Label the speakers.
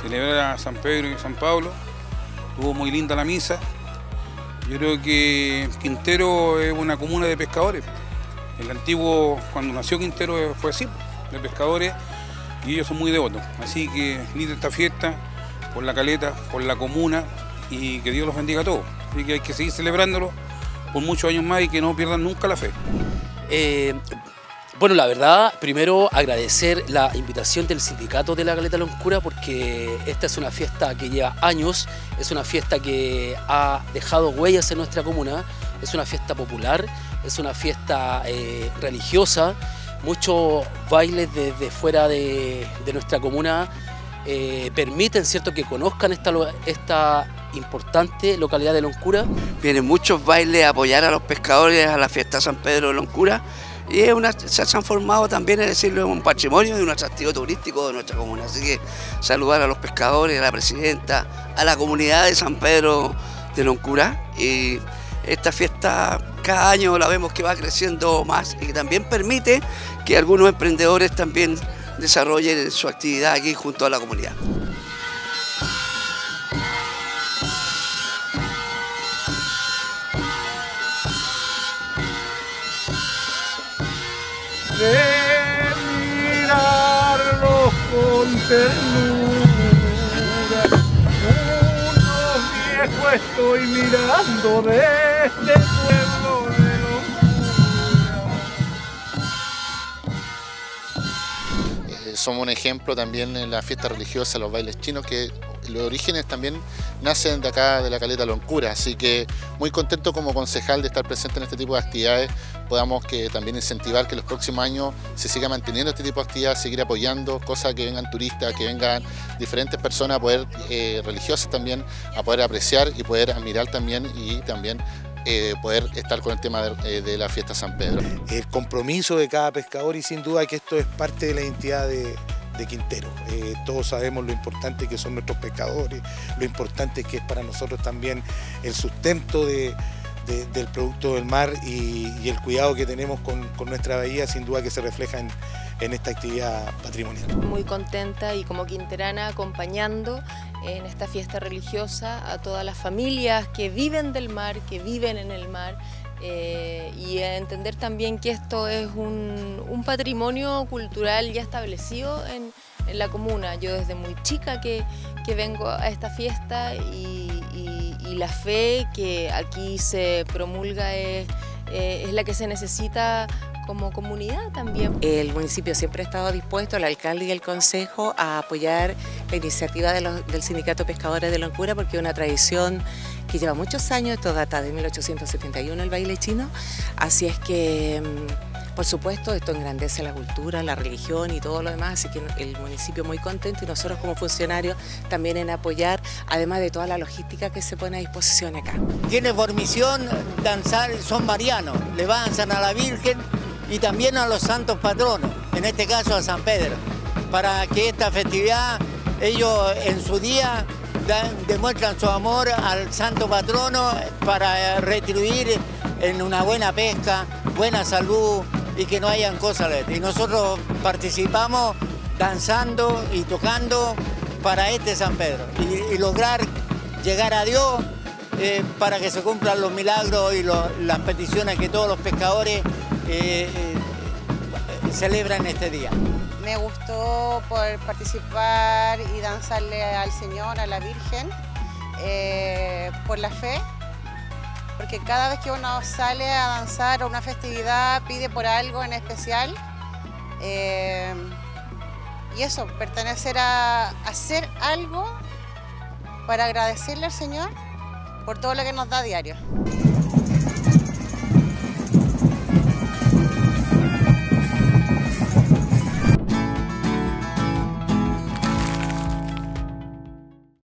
Speaker 1: celebrar a San Pedro y San Pablo. Estuvo muy linda la misa. Yo creo que Quintero es una comuna de pescadores. El antiguo, cuando nació Quintero, fue así, de pescadores, y ellos son muy devotos. Así que linda esta fiesta, por la caleta, por la comuna, y que Dios los bendiga a todos. Así que hay que seguir celebrándolo por muchos años más y que no pierdan nunca la fe.
Speaker 2: Bueno, la verdad, primero agradecer la invitación del sindicato de la Caleta Loncura, porque esta es una fiesta que lleva años, es una fiesta que ha dejado huellas en nuestra comuna, es una fiesta popular, es una fiesta religiosa, muchos bailes desde fuera de nuestra comuna permiten, ¿cierto?, que conozcan esta importante localidad de Loncura.
Speaker 3: Vienen muchos bailes a apoyar a los pescadores a la fiesta San Pedro de Loncura. Y se ha transformado también, es decir, en un patrimonio y un atractivo turístico de nuestra comuna. Así que saludar a los pescadores, a la presidenta, a la comunidad de San Pedro de Loncura. Y esta fiesta cada año la vemos que va creciendo más y que también permite que algunos emprendedores también desarrollen su actividad aquí junto a la comunidad.
Speaker 4: De mirarlos con ternura, unos viejos estoy mirando de este pueblo de Loncura.
Speaker 5: Somos un ejemplo también en la fiesta religiosa, los bailes chinos, que los orígenes también nacen de acá, de la Caleta Loncura, así que muy contento como concejal de estar presente en este tipo de actividades, podamos que también incentivar que los próximos años se siga manteniendo este tipo de actividades, seguir apoyando, cosas que vengan turistas, que vengan diferentes personas a poder, religiosas también, a poder apreciar y poder admirar también y también poder estar con el tema de la fiesta San Pedro.
Speaker 6: El compromiso de cada pescador y sin duda que esto es parte de la identidad de Quintero. Todos sabemos lo importante que son nuestros pescadores, lo importante que es para nosotros también el sustento del producto del mar y el cuidado que tenemos con nuestra bahía, sin duda que se refleja en esta actividad patrimonial.
Speaker 7: Muy contenta y como quinterana acompañando en esta fiesta religiosa a todas las familias que viven del mar, que viven en el mar, y a entender también que esto es un patrimonio cultural ya establecido en la comuna. Yo desde muy chica que vengo a esta fiesta y la fe que aquí se promulga es la que se necesita como comunidad también.
Speaker 8: El municipio siempre ha estado dispuesto, el alcalde y el consejo, a apoyar la iniciativa del Sindicato Pescadores de Loncura, porque es una tradición que lleva muchos años, esto data de 1871 el baile chino, así es que por supuesto esto engrandece la cultura, la religión y todo lo demás, así que el municipio muy contento y nosotros como funcionarios también en apoyar, además de toda la logística que se pone a disposición acá.
Speaker 9: Tiene por misión danzar el son mariano, le danzan a la Virgen y también a los santos patronos, en este caso a San Pedro, para que esta festividad ellos en su día demuestran su amor al santo patrono para retribuir en una buena pesca, buena salud y que no hayan cosas. Y nosotros participamos danzando y tocando para este San Pedro y lograr llegar a Dios para que se cumplan los milagros y las peticiones que todos los pescadores celebran este día.
Speaker 10: Me gustó poder participar y danzarle al Señor, a la Virgen, por la fe, porque cada vez que uno sale a danzar a una festividad pide por algo en especial, y eso, pertenecer a hacer algo para agradecerle al Señor por todo lo que nos da a diario.